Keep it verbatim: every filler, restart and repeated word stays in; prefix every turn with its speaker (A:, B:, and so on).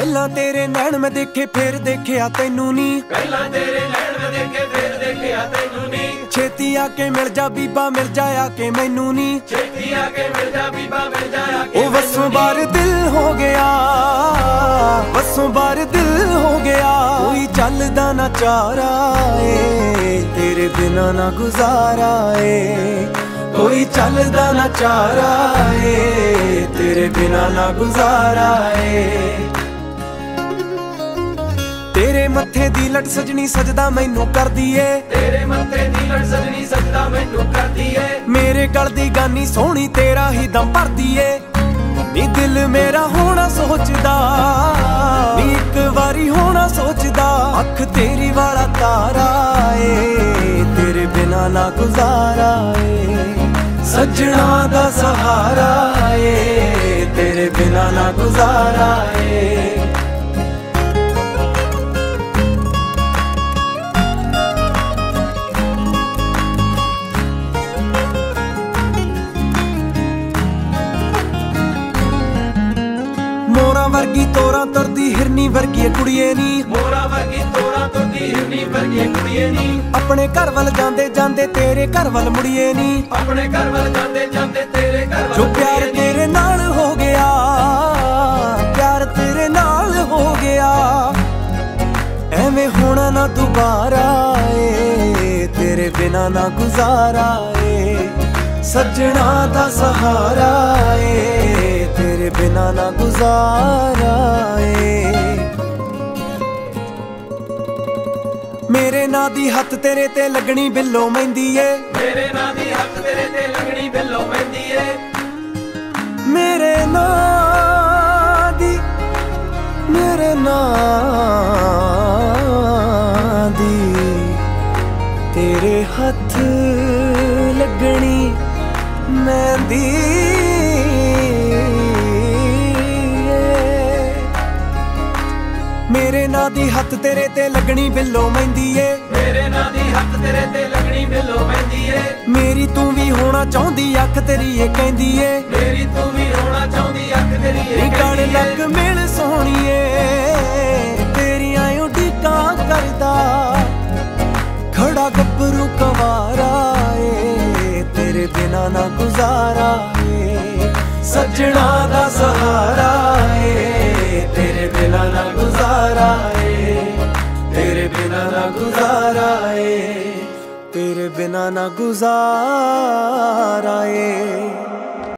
A: ਪਹਿਲਾਂ ਤੇਰੇ ਨੈਣ ਮੈਂ ਦੇਖੇ ਫੇਰ ਦੇਖਿਆ ਤੈਨੂੰ ਨੀ,
B: ਪਹਿਲਾਂ ਤੇਰੇ ਨੈਣ ਮੈਂ ਦੇਖੇ ਫੇਰ ਦੇਖਿਆ ਤੈਨੂੰ ਨੀ।
A: ਛੇਤੀ ਆ ਕੇ ਮਿਲ ਜਾ ਬੀਬਾ ਮਿਲ ਜਾ ਆ ਕੇ ਮੈਨੂੰ ਨੀ,
B: ਛੇਤੀ ਆ ਕੇ ਮਿਲ ਜਾ ਬੀਬਾ ਮਿਲ ਜਾ ਆ ਕੇ
A: ਉਹ ਵਸੋਂ ਬਾਰ ਦਿਲ ਹੋ ਗਿਆ, ਵਸੋਂ ਬਾਰ ਦਿਲ ਹੋ ਗਿਆ। ਕੋਈ ਚੱਲਦਾ ਨਾ ਚਾਰਾ ਏ ਤੇਰੇ ਬਿਨਾ ਨਾ ਗੁਜ਼ਾਰਾ ਏ, ਕੋਈ ਚੱਲਦਾ ਨਾ ਚਾਰਾ ਏ ਤੇਰੇ ਬਿਨਾ ਨਾ ਗੁਜ਼ਾਰਾ ਏ। ਤੇਰੇ ਮੱਥੇ ਦੀ ਲਟ ਸਜਣੀ ਸਜਦਾ ਮੈਨੂੰ ਕਰਦੀ ਏ,
B: ਤੇਰੇ ਮੱਥੇ ਦੀ ਲਟ ਸਜਣੀ ਸਜਦਾ ਮੈਨੂੰ ਕਰਦੀ ਏ।
A: ਮੇਰੇ ਗਲ ਦੀ ਗਾਨੀ ਸੋਹਣੀ ਤੇਰਾ ਹੀ ਦਮ ਭਰਦੀ ਏ, ਨੀ ਦਿਲ ਮੇਰਾ ਹੋਣਾ ਸੋਚਦਾ, ਨੀ ਇੱਕ ਵਾਰੀ ਹੋਣਾ ਸੋਚਦਾ। ਅੱਖ ਤੇਰੀ ਵਾਲਾ ਤਾਰਾ ਏ ਤੇਰੇ ਬਿਨਾ ਨਾ ਗੁਜ਼ਾਰਾ ਏ, ਸੱਜਣਾ ਦਾ ਸਹਾਰਾ ਏ ਤੇਰੇ ਬਿਨਾ ਨਾ ਗੁਜ਼ਾਰਾ ਏ। ਮੋਰਾਂ ਵਰਗੀ ਤੋਰਾ ਤੁਰਦੀ ਹਿਰਨੀ ਵਰਗੀ ਕੁੜੀਏ ਨੀ,
B: ਮੋਰਾਂ ਵਰਗੀ ਤੋਰਾ ਤੁਰਦੀ ਹਿਰਨੀ ਵਰਗੀ ਕੁੜੀਏ ਨੀ।
A: ਆਪਣੇ ਘਰ ਵੱਲ ਜਾਂਦੇ ਜਾਂਦੇ ਤੇਰੇ ਘਰ ਵੱਲ ਮੁੜੀਏ ਨੀ,
B: ਆਪਣੇ ਘਰ ਵੱਲ ਜਾਂਦੇ ਜਾਂਦੇ ਤੇਰੇ ਘਰ ਵੱਲ
A: ਜੋ ਪਿਆਰ ਤੇਰੇ ਨਾਲ ਹੋ ਗਿਆ, ਪਿਆਰ ਤੇਰੇ ਨਾਲ ਹੋ ਗਿਆ। ਐਵੇਂ ਹੋਣਾ ਨਾ ਦੁਬਾਰਾ ਏ ਤੇਰੇ ਬਿਨਾ ਨਾ ਗੁਜ਼ਾਰਾ ਏ, ਸੱਜਣਾ ਦਾ ਸਹਾਰਾ ਏ ਤੇਰੇ ਬਿਨਾ ਨਾ ਗੁਜ਼ਾਰਾ ਏ। ਮੇਰੇ ਨਾਂ ਦੀ ਹੱਥ ਤੇਰੇ ਤੇ ਲੱਗਣੀ ਬਿੱਲੋ ਮਹਿੰਦੀ ਏ,
B: ਮੇਰੇ ਨਾਂ ਦੀ ਹੱਥ ਤੇਰੇ ਤੇ ਲੱਗਣੀ ਬਿੱਲੋ ਮਹਿੰਦੀ ਏ।
A: ਮੇਰੇ ਨਾਂ ਦੀ, ਮੇਰੇ ਨਾਂ ਦੀ ਤੇਰੇ ਹੱਥ ਲੱਗਣੀ ਮਹਿੰਦੀ ਏ, ਮੇਰੇ ਨਾਂ ਦੀ ਹੱਥ ਤੇਰੇ ਤੇ ਲੱਗਣੀ ਬਿੱਲੋ ਮਹਿੰਦੀ ਏ,
B: ਮੇਰੇ ਨਾਂ ਦੀ ਹੱਥ ਤੇਰੇ ਤੇ ਲੱਗਣੀ ਬਿੱਲੋ ਮਹਿੰਦੀ ਏ।
A: ਮੇਰੀ ਤੂੰ ਵੀ ਹੋਣਾ ਚਾਹੁੰਦੀ ਅੱਖ ਤੇਰੀ ਏ ਕਹਿੰਦੀ ਏ,
B: ਮੇਰੀ ਤੂੰ ਵੀ ਹੋਣਾ ਚਾਹੁੰਦੀ ਅੱਖ ਤੇਰੀ ਏ
A: ਨੀ ਕਣ
B: ਕਹਿੰਦੀ
A: ਲੱਗ
B: ਏ।
A: ਮਿਲ ਸੋਹਣੀਏ ਤੇਰੀਆਂ ਉਡੀਕਾਂ ਕਰਦਾ, ਖੜਾ ਗੱਭਰੂ ਕਵਾਰਾ ਏ ਤੇਰੇ ਬਿਨਾ ਨਾ ਗੁਜ਼ਾਰਾ ਏ, ਸੱਜਣਾ ਦਾ ਸਹਾਰਾ ਏ ਤੇਰੇ ਬਿਨਾ ਨਾ ਗੁਜ਼ਾਰਾ ਏ, ਤੇਰੇ ਬਿਨਾ ਨਾ ਗੁਜ਼ਾਰਾ ਏ, ਤੇਰੇ ਬਿਨਾ ਨਾ ਗੁਜ਼ਾਰਾ ਏ।